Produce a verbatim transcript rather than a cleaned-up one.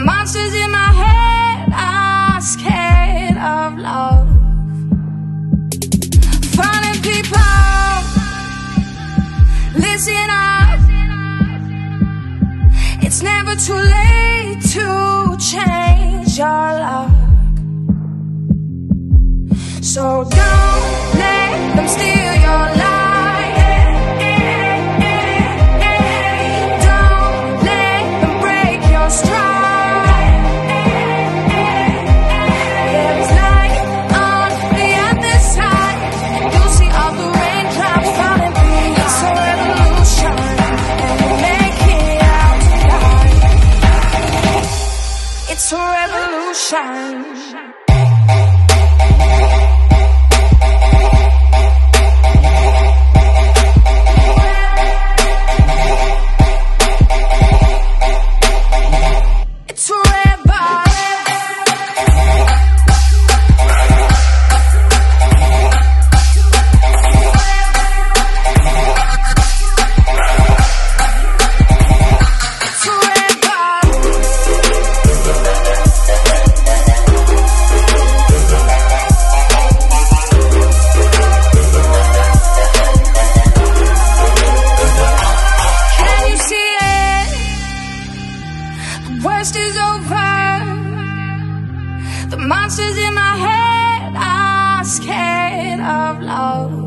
monsters in my head are scared of love. Falling people, listen up. It's never too late to change your luck. So don't let them steal your life. Don't let them break your stride. There's light on the other side. You'll see all the raindrops falling through. It's a revolution, and we'll make it out tonight. It's a revolution. Worst is over. The monsters in my head are scared of love.